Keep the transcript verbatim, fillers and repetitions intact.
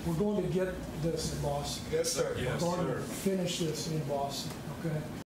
we're going to get this in Boston. Yes, sir. We're Yes, going sir. to finish this in Boston, okay?